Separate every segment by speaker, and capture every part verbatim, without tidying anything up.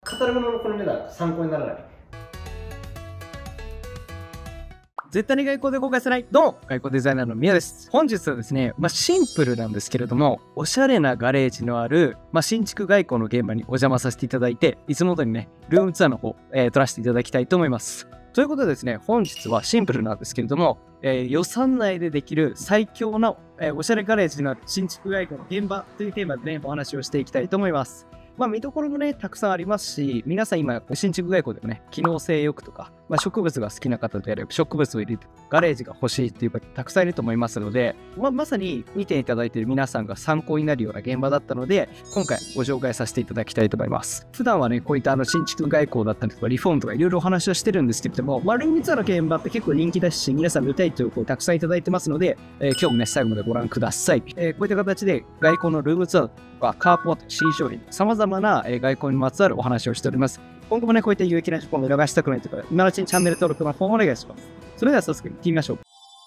Speaker 1: カタログのこの値段参考にならない。
Speaker 2: 絶対に外交で後悔せない。どうも、外交デザイナーの宮です。本日はですね、まあ、シンプルなんですけれども、おしゃれなガレージのある、まあ、新築外交の現場にお邪魔させていただいて、いつも通りね、ルームツアーの方、えー、撮らせていただきたいと思います。ということでですね、本日はシンプルなんですけれども、えー、予算内でできる最強の、えー、おしゃれガレージのある新築外交の現場というテーマでね、お話をしていきたいと思います。まあ見どころもね、たくさんありますし、皆さん今、新築外交でもね、機能性欲とか、まあ、植物が好きな方であれば、植物を入れて、ガレージが欲しいっていう方たくさんいると思いますので、まあ、まさに見ていただいている皆さんが参考になるような現場だったので、今回ご紹介させていただきたいと思います。普段はね、こういったあの新築外交だったりとか、リフォームとかいろいろお話はしてるんですけれども、まあ、ルームツアーの現場って結構人気だし、皆さん見たいという声をたくさんいただいてますので、えー、今日もね、最後までご覧ください。えー、こういった形で外交のルームツアーとか、カーポート、新商品、様々な外交にまつわるお話をしております。今後もね、こういった有益な情報を見逃したくないという方、今のうちにチャンネル登録の方をお願いします。それでは早速行ってみましょう。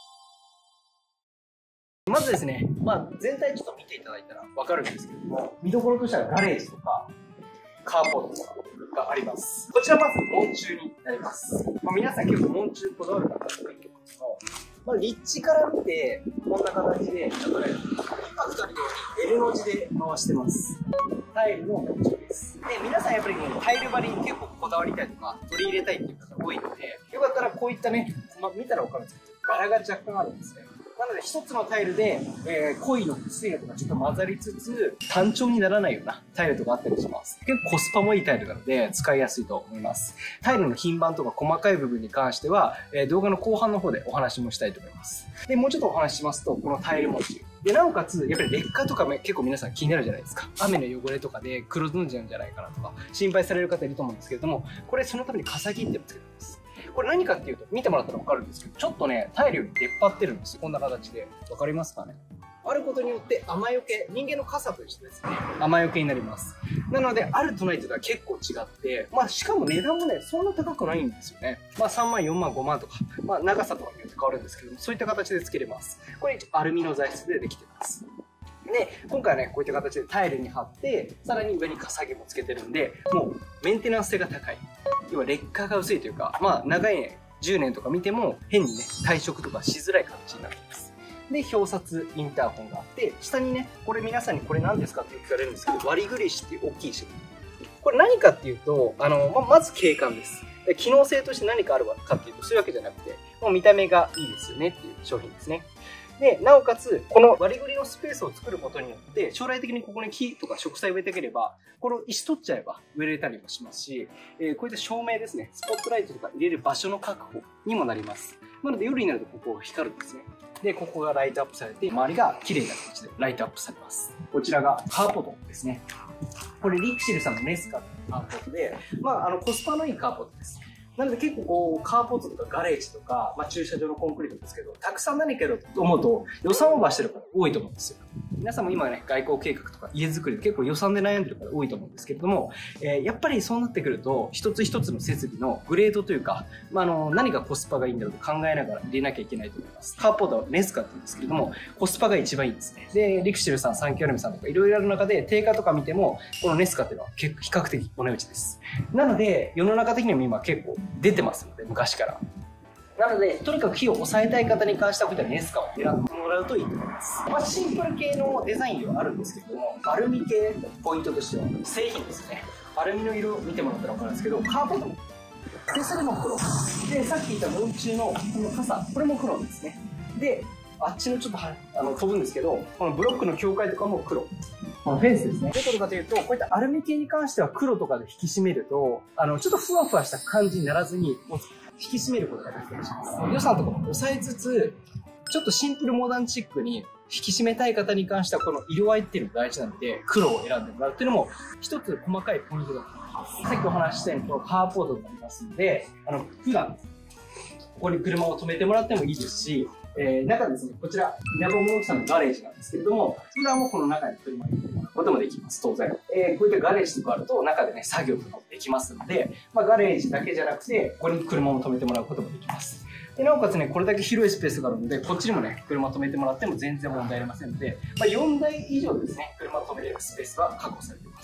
Speaker 2: まずですね、まあ、全体ちょっと見ていただいたら分かるんですけれども、見どころとしてはガレージとか、カーポートとかがあります。こちらまず門中になります。まあ、皆さん結構門中こだわる方が多いと思うんですけど、まあ、立地から見て、こんな形で、ちょっとね、インパクトあるように L の字で回してます。タイルの門中です。で、皆さんやっぱりね、タイル張りに結構こだわりたいとか、取り入れたいっていう方多いので、よかったらこういったね、まあ、見たら分かるんですけど、柄が若干あるんですね。なので一つのタイルで、えー、濃いのと薄いのとかちょっと混ざりつつ、単調にならないようなタイルとかあったりします。結構コスパもいいタイルなので使いやすいと思います。タイルの品番とか細かい部分に関しては、えー、動画の後半の方でお話もしたいと思います。で、もうちょっとお話ししますと、このタイル文字。で、なおかつ、やっぱり劣化とか結構皆さん気になるじゃないですか。雨の汚れとかで黒ずんじゃうんじゃないかなとか、心配される方いると思うんですけれども、これそのために傘切ってもつけてます。これ何かっていうと、見てもらったら分かるんですけど、ちょっとね、タイルより出っ張ってるんですよ。こんな形で。分かりますかね。あることによって雨よけ、人間の傘としてですね、雨よけになります。なので、あるとないというのは結構違って、まあしかも値段もね、そんな高くないんですよね。まあさんまん、よんまん、ごまんとか、まあ長さとかによって変わるんですけども、そういった形で付けれます。これアルミの材質でできてます。で、今回はね、こういった形でタイルに貼って、さらに上に傘木もつけてるんで、もうメンテナンス性が高い。要は劣化が薄いというか、まあ長いね、じゅうねんとか見ても変にね、退色とかしづらい形になっています。で、表札インターホンがあって、下にね、これ皆さんにこれ何ですかって聞かれるんですけど、割り栗石っていう大きい石。これ何かっていうと、あの、ま、まず景観です。で、機能性として何かあるかっていうと、そういうわけじゃなくて、もう見た目がいいですよねっていう商品ですね。で、なおかつ、この割り栗のスペースを作ることによって、将来的にここに木とか植栽植えていければ、この石取っちゃえば植えれたりもしますし、えー、こういった照明ですね、スポットライトとか入れる場所の確保にもなります。なので夜になるとここが光るんですね。で、ここがライトアップされて、周りが綺麗な形でライトアップされます。こちらがカーポートですね。これリクシルさんのネスカのカーポートで、まあ、あのコスパのいいカーポートです。なので結構こうカーポートとかガレージとか、まあ、駐車場のコンクリートですけど、たくさん何かやろうと思うと予算オーバーしてる方多いと思うんですよ。皆さんも今ね、外交計画とか家づくりで結構予算で悩んでる方多いと思うんですけれども、えー、やっぱりそうなってくると、一つ一つの設備のグレードというか、まあ、あの何がコスパがいいんだろうと考えながら入れなきゃいけないと思います。カーポートはネスカって言うんですけれども、コスパが一番いいんですね。で、リクシルさん、サンキュアルミさんとかいろいろある中で、定価とか見ても、このネスカっていうのは結構比較的お値打ちです。なので、世の中的にも今結構出てますので、昔から。なので、とにかく火を抑えたい方に関しては、こういったネスカを選んでもらうといいと思います。まあ、シンプル系のデザインではあるんですけども、アルミ系のポイントとしては、製品ですね。アルミの色を見てもらったら分かるんですけど、カーボンも。で、それも黒。で、さっき言った門中のこの傘、これも黒ですね。で、あっちのちょっとはあの飛ぶんですけど、このブロックの境界とかも黒。このフェンスですね。どういうことかというと、こういったアルミ系に関しては黒とかで引き締めると、あの、ちょっとふわふわした感じにならずに、引き締めることができたりします。予算とかも抑えつつ、ちょっとシンプルモダンチックに引き締めたい方に関しては、この色合いっていうのが大事なので、黒を選んでもらうっていうのも、一つ細かいポイントだと思います。さっきお話ししたように、このカーポートになりますので、あの、普段、ここに車を止めてもらってもいいですし、えー、中ですね、こちら、稲葉物置さんのガレージなんですけれども、普段もこの中に車を入れてもらうこともできます、当然。えー、こういったガレージとかあると、中でね、作業とかもできますので、まあ、ガレージだけじゃなくて、ここに車を止めてもらうこともできます。でなおかつね、これだけ広いスペースがあるので、こっちにもね、車止めてもらっても全然問題ありませんので、まあ、よんだい以上ですね、車を止めれるスペースは確保されています。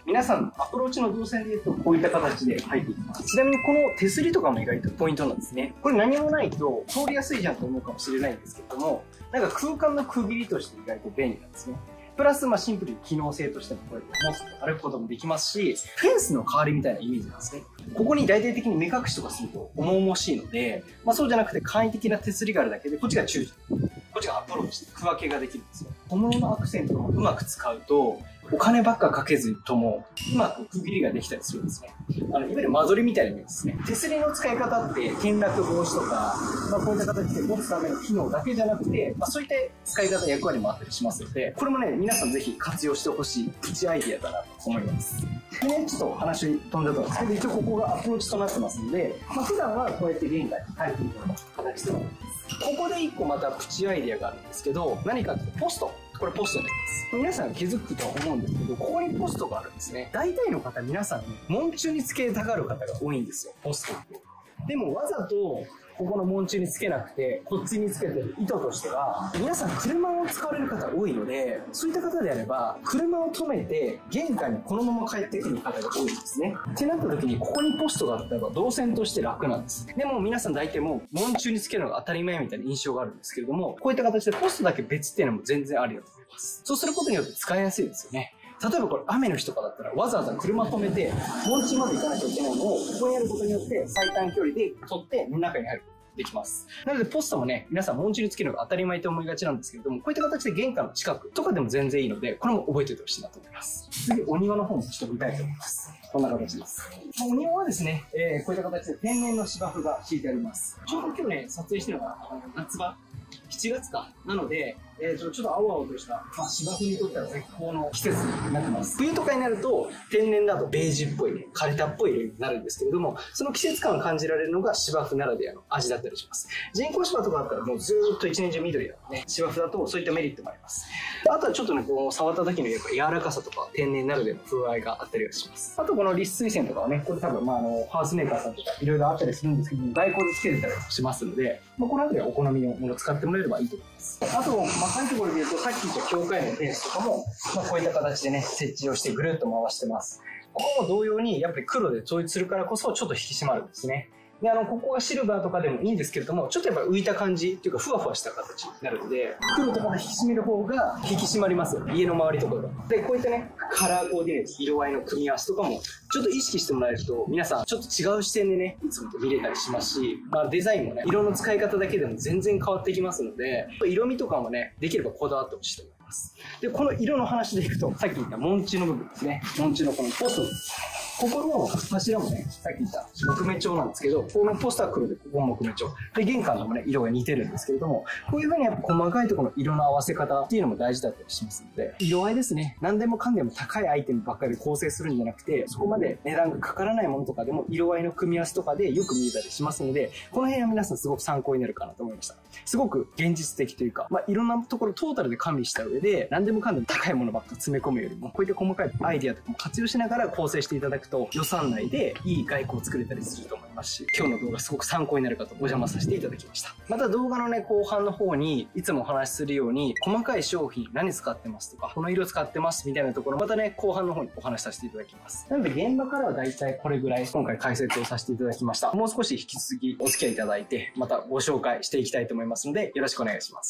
Speaker 2: 皆さんのアプローチの動線で言うと、こういった形で入っていきます。ちなみにこの手すりとかも意外とポイントなんですね。これ何もないと通りやすいじゃんと思うかもしれないんですけれども、なんか空間の区切りとして意外と便利なんですね。プラス、まあシンプルに機能性としてもこれ持つと歩くこともできますし、フェンスの代わりみたいなイメージなんですね。ここに大々的に目隠しとかすると重々しいので、まあそうじゃなくて簡易的な手すりがあるだけで、こっちが中心、こっちがアプローチ、区分けができるんですよ。小物のアクセントをうまく使うと、お金ばっかかけずとも、うまく区切りができたりするんですね。あの、いわゆる間取りみたいなイメージですね。手すりの使い方って、転落防止とか、まあこういった形で持つための機能だけじゃなくて、まあそういった使い方、役割もあったりしますので、これもね、皆さんぜひ活用してほしいプチアイディアだなと思います。でね、ちょっと話飛んじゃったんですけど、一応ここがアプローチとなってますので、まあ普段はこうやって玄関に入っていくような形となってます。ここで一個またプチアイディアがあるんですけど、何かっていうとポスト。これポストになります。皆さん気づくと思うんですけど、ここにポストがあるんですね。大体の方、皆さんね、門柱につけたがる方が多いんですよ、ポストって。でもわざと、ここの門柱につけなくて、こっちにつけてる意図としては、皆さん車を使われる方多いので、そういった方であれば、車を止めて、玄関にこのまま帰ってくる方が多いんですね。ってなった時に、ここにポストがあったら動線として楽なんです。でも皆さん大体もう、門柱につけるのが当たり前みたいな印象があるんですけれども、こういった形でポストだけ別っていうのも全然ありだと思います。そうすることによって使いやすいですよね。例えばこれ雨の日とかだったらわざわざ車止めて門柱まで行かなきゃいけないのをここにやることによって最短距離で取って中に入ることができます。なのでポストもね、皆さん門柱につけるのが当たり前と思いがちなんですけれども、こういった形で玄関の近くとかでも全然いいので、これも覚えておいてほしいなと思います。次、お庭の方もちょっと見たいと思います。こんな形です。お庭はですね、えー、こういった形で天然の芝生が敷いてあります。ちょうど今日ね、撮影してるのが夏場。しちがつか。なので、えー、ちょっと青々とした、まあ、芝生にとっては絶好の季節になってます。冬とかになると、天然だとベージュっぽいね、枯れたっぽい色になるんですけれども、その季節感を感じられるのが芝生ならではの味だったりします。人工芝とかだったらもうずーっと一年中緑だので、ね、芝生だとそういったメリットもあります。あとはちょっとね、こう触った時のやっぱ柔らかさとか天然ならではの風合いがあったりはします。あとこの立水栓とかはね、これ多分まああの、ハウスメーカーさんとかいろいろあったりするんですけど、大根でつけてたりもしますので、まあ、この辺りはお好みのものを使ってもらえればいいと思います。あと、細かいところで言うと、さっき言った境界のフェンスとかも、まあ、こういった形でね、設置をしてぐるっと回してます。ここも同様に、やっぱり黒で統一するからこそ、ちょっと引き締まるんですね。で、あの、ここがシルバーとかでもいいんですけれども、ちょっとやっぱ浮いた感じっていうか、ふわふわした形になるので、黒とかで引き締める方が引き締まりますよ。家の周りとかが。で、こういったね、カラーコーディネート、色合いの組み合わせとかも、ちょっと意識してもらえると、皆さんちょっと違う視点でね、いつもと見れたりしますし、まあデザインもね、色の使い方だけでも全然変わってきますので、色味とかもね、できればこだわってほしいと思います。で、この色の話でいくと、さっき言った門柱の部分ですね。門柱のこのポストです。ここの柱もね、さっき言った木目調なんですけど、このポスター黒でここも木目調。で、玄関のもね、色が似てるんですけれども、こういう風にやっぱ細かいところの色の合わせ方っていうのも大事だったりしますので、色合いですね。何でもかんでも高いアイテムばっかり構成するんじゃなくて、そこまで値段がかからないものとかでも色合いの組み合わせとかでよく見えたりしますので、この辺は皆さんすごく参考になるかなと思いました。すごく現実的というか、まあ、いろんなところトータルで加味した上で、何でもかんでも高いものばっか詰め込むよりも、こういった細かいアイディアとかも活用しながら構成していただくと、予算内でいい外交を作れたりすると思いますし、今日の動画すごく参考になるかとお邪魔させていただきました。また動画のね、後半の方にいつもお話しするように、細かい商品何使ってますとか、この色使ってますみたいなところ、またね、後半の方にお話しさせていただきます。なので現場からはだいたいこれぐらい今回解説をさせていただきました。もう少し引き続きお付き合いいただいて、またご紹介していきたいと思いますので、よろしくお願いします。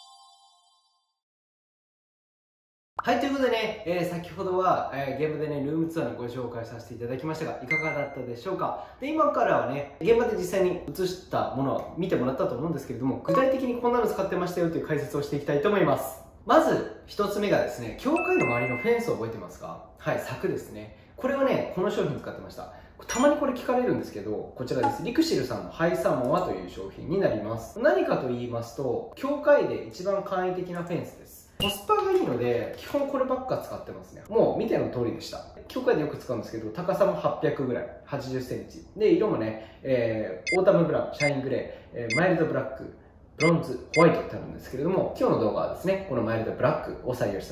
Speaker 1: はい、ということでね、えー、先ほどは、えー、現場でね、ルームツアーのご紹介させていただきましたが、いかがだったでしょうか。で、今からはね、現場で実際に映したものを見てもらったと思うんですけれども、具体的にこんなの使ってましたよという解説をしていきたいと思います。まず、一つ目がですね、境界の周りのフェンスを覚えてますか？はい、柵ですね。これはね、この商品使ってました。たまにこれ聞かれるんですけど、こちらです。リクシルさんのハイサモアという商品になります。何かと言いますと、境界で一番簡易的なフェンスです。コスパがいいので、基本こればっか使ってますね。もう見ての通りでした。境界でよく使うんですけど、高さもはっぴゃくぐらい、はちじゅっセンチ。で、色もね、えー、オータムブラウン、シャイングレー、えー、マイルドブラック、ブロンズ、ホワイトってあるんですけれども、今日の動画はですね、このマイルドブラックを採用してました。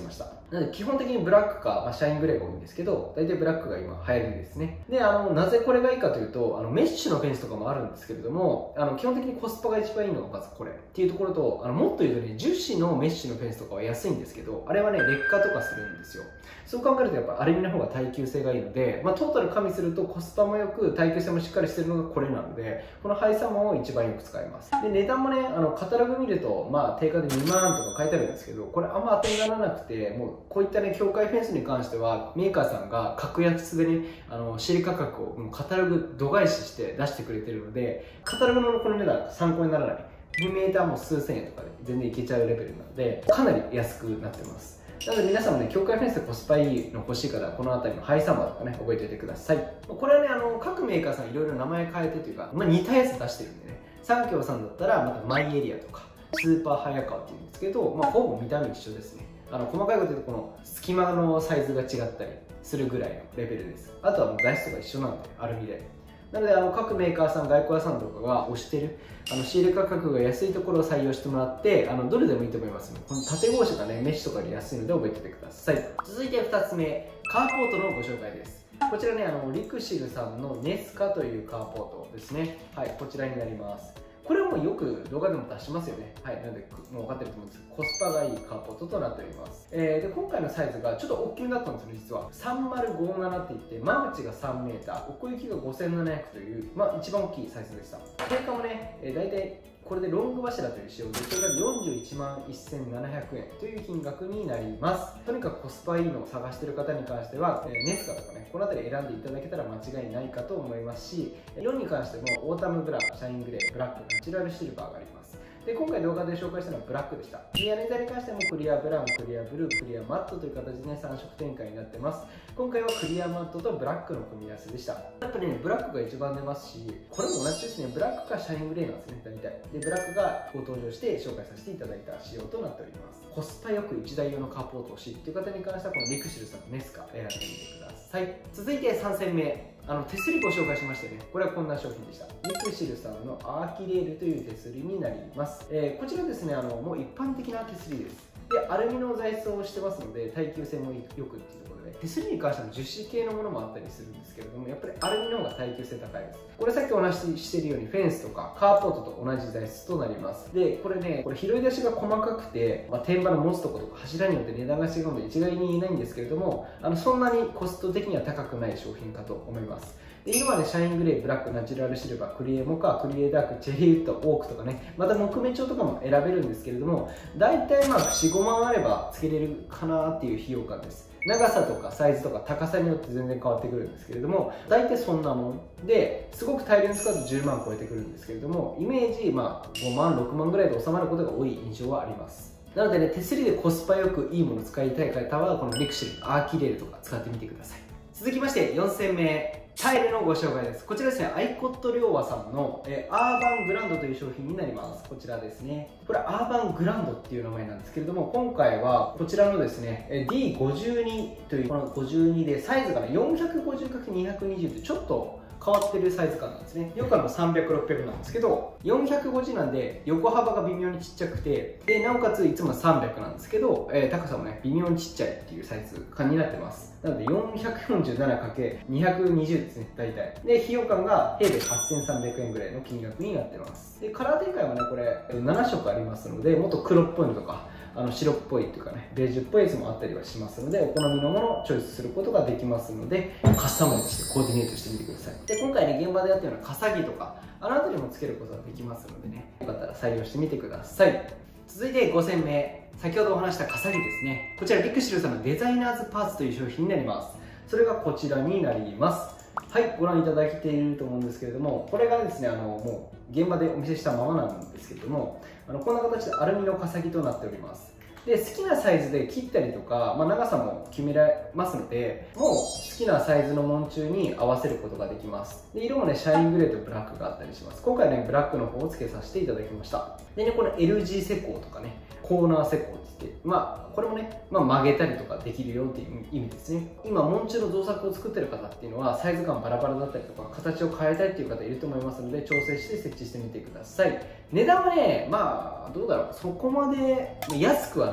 Speaker 1: なので基本的にブラックか、まあ、シャイングレーが多いんですけど、大体ブラックが今流行りですね。で、あの、なぜこれがいいかというと、あの、メッシュのフェンスとかもあるんですけれども、あの、基本的にコスパが一番いいのがまずこれっていうところと、あの、もっと言うとね、樹脂のメッシュのフェンスとかは安いんですけど、あれはね、劣化とかするんですよ。そう考えるとやっぱアルミの方が耐久性がいいので、まあ、トータル加味するとコスパも良く耐久性もしっかりしてるのがこれなので、このハイサマーを一番よく使います。で、値段もね、あの、カタログ見ると、まあ、定価でにまんとか書いてあるんですけど、これあんま当てにならなくて、もう、こういったね、境界フェンスに関しては、メーカーさんが格安でね、あの、仕入れ価格をもうカタログ度外視して出してくれてるので、カタログのこの値段参考にならない。にメーターも数千円とかで全然いけちゃうレベルなので、かなり安くなってます。なので皆さんもね、境界フェンスでコスパいいの欲しい方は、この辺りのハイサマーとかね、覚えておいてください。これはね、あの、各メーカーさんいろいろ名前変えてというか、まあ、似たやつ出してるんでね、三協さんだったら、またマイエリアとか、スーパーハヤカワっていうんですけど、まあ、ほぼ見た目一緒ですね。あの、細かいこと言うと、この隙間のサイズが違ったりするぐらいのレベルです。あとはもう材質が一緒なんで、アルミで。なので、あの、各メーカーさん、外交屋さんとかが推してる、あの、仕入れ価格が安いところを採用してもらって、あの、どれでもいいと思いますので、この縦格子がね、メッシュとかで安いので覚えておいてください。続いてふたつめ、カーポートのご紹介です。こちらね、あの、リクシルさんのネスカというカーポートですね。はい、こちらになります。これもよく動画でも出しますよね。はい。なので、もう分かってると思うんですけど、コスパがいいカーポートとなっております。えー、で、今回のサイズがちょっと大きめだったんですよ、実は。さんまるごななって言って、間口がさんメーター、奥行きがごせんななひゃくという、まあ、一番大きいサイズでした。定価もね、えー、大体、これでロング柱という仕様で、それがよんじゅういちまんせんななひゃくえんという金額になります。とにかくコスパいいのを探している方に関しては、えー、ネスカとかね、この辺り選んでいただけたら間違いないかと思いますし、色に関してもオータムブラウン、シャイングレー、ブラック、ナチュラルシルバーがあります。で、今回動画で紹介したのはブラックでした。クリアネタに関してもクリアブラウン、クリアブルー、クリアマットという形で、ね、さん色展開になってます。今回はクリアマットとブラックの組み合わせでした。やっぱりね、ブラックが一番出ますし、これも同じですね、ブラックかシャイングレーなんですね、大体。で、ブラックがご登場して紹介させていただいた仕様となっております。コスパよくいちだい用のカーポート欲しいという方に関しては、このリクシルさんのネスカ選んでみてください。続いてさん戦目。あの手すりご紹介しましたよね。これはこんな商品でした。リクシルさんのアーキレールという手すりになります。えー、こちらですね、あのもう一般的な手すりです。で、アルミの材質をしてますので、耐久性もよくっていうところで、手すりに関しては樹脂系のものもあったりするんですけれども、やっぱりアルミの方が耐久性高いです。これさっきお話ししているように、フェンスとかカーポートと同じ材質となります。で、これね、これ拾い出しが細かくて、まあ、天板の持つところとか柱によって値段が違うので一概に言えないんですけれども、あのそんなにコスト的には高くない商品かと思います。で、色はね、シャイングレー、ブラック、ナチュラルシルバー、クリエモカ、クリエダーク、チェリーウッド、オークとかね、また木目調とかも選べるんですけれども、大体まあよん、ごまんあればつけれるかなっていう費用感です。長さとかサイズとか高さによって全然変わってくるんですけれども、大体そんなもんで、すごく大量に使うとじゅうまん超えてくるんですけれども、イメージまあごまん、ろくまんぐらいで収まることが多い印象はあります。なのでね、手すりでコスパよくいいものを使いたい方は、このリクシル、アーキレールとか使ってみてください。続きましてよん戦目。タイルのご紹介です。こちらですね、アイコットリョウワさんの、えー、アーバングランドという商品になります。こちらですね。これアーバングランドっていう名前なんですけれども、今回はこちらのですね、ディーごじゅうに というこのごじゅうにで、サイズがね、よんひゃくごじゅうかけるにひゃくにじゅうってちょっと変わってるサイズ感なんですね。よくあのさんびゃく、ろっぴゃくなんですけど、よんひゃくごじゅうなんで横幅が微妙にちっちゃくて、で、なおかついつもさんびゃくなんですけど、えー、高さもね、微妙にちっちゃいっていうサイズ感になってます。なので よんひゃくよんじゅうななかけるにひゃくにじゅう ですね、大体。で、費用感が平米はっせんさんびゃくえんぐらいの金額になってます。で、カラー展開もね、これななしょくありますので、もっと黒っぽいのとか、あの白っぽいっていうかね、ベージュっぽいやつもあったりはしますので、お好みのものをチョイスすることができますので、カスタマイズしてコーディネートしてみてください。で、今回ね、現場でやったような傘木とか、あの辺りもつけることができますのでね、よかったら採用してみてください。続いてご戦目。先ほどお話した傘木ですね。こちらリクシルさんのデザイナーズパーツという商品になります。それがこちらになります。はい、ご覧いただけていると思うんですけれども、これがですね、あのもう現場でお見せしたままなんですけれども、あのこんな形でアルミの傘木となっております。で、好きなサイズで切ったりとか、まあ、長さも決められますので、もう好きなサイズの紋柱に合わせることができます。で、色もね、シャイングレーとブラックがあったりします。今回ね、ブラックの方を付けさせていただきました。でね、この エルジー 施工とかね、コーナー施工って言って、まあ、これもね、まあ、曲げたりとかできるよっていう意味ですね。今、紋柱の造作を作ってる方っていうのは、サイズ感バラバラだったりとか、形を変えたいっていう方いると思いますので、調整して設置してみてください。値段はね、まあ、どうだろう、そこまで安くはない。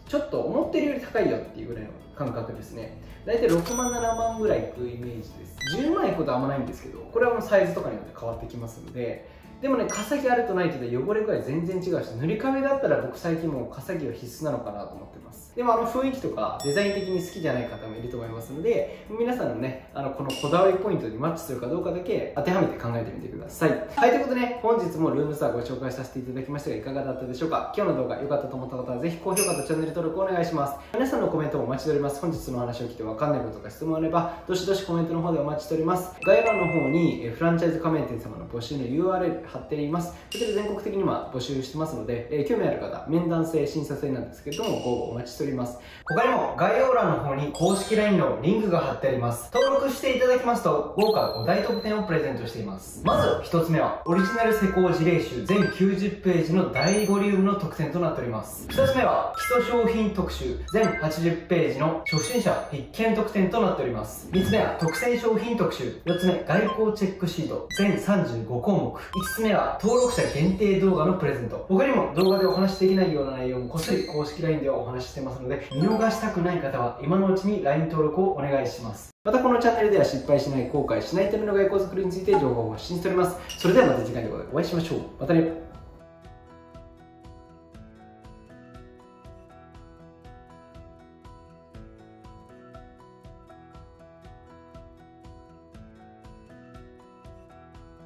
Speaker 1: ちょっと思ってるより高いよっていうぐらいの感覚ですね。大体ろくまんななまんぐらいいくイメージです。じゅうまんいくことはあんまないんですけど、これはもうサイズとかによって変わってきますので、でもね、カサギあるとないとで汚れ具合全然違うし、塗り壁だったら僕最近もうカサギは必須なのかなと思ってます。でもあの雰囲気とかデザイン的に好きじゃない方もいると思いますので、皆さんのね、あのこのこだわりポイントにマッチするかどうかだけ当てはめて考えてみてください。はい、ということでね、本日もルームツアーご紹介させていただきましたがいかがだったでしょうか。今日の動画良かったと思った方はぜひ高評価とチャンネル登録お願いします。皆さんのコメントもお待ちしております。本日のお話を聞いてわかんないこととか質問あれば、どしどしコメントの方でお待ちしております。概要欄の方にフランチャイズ加盟店様の募集の ユーアールエル 貼っています。こちら全国的には募集してますので、えー、興味ある方、面談制、審査制なんですけれども、ご応募お待ちしております。他にも概要欄の方に公式 ライン のリンクが貼ってあります。登録していただきますと、豪華ご大特典をプレゼントしています。まずひとつめは、オリジナル施工事例集全きゅうじゅっページの大ボリュームの特典となっております。ふたつめは、基礎商品特集全はちじゅっページの初心者必見特典となっております。みっつめは、特選商品特集。よっつめ、外交チェックシート全さんじゅうごこうもく。いつつめは、登録者限定動画のプレゼント。他にも動画でお話しできないような内容もこっそり公式 ライン ではお話ししてますので、見逃したくない方は今のうちに ライン 登録をお願いします。またこのチャンネルでは失敗しない、後悔しないための外交づくりについて情報を発信しております。それではまた次回の動画でお会いしましょう。またね。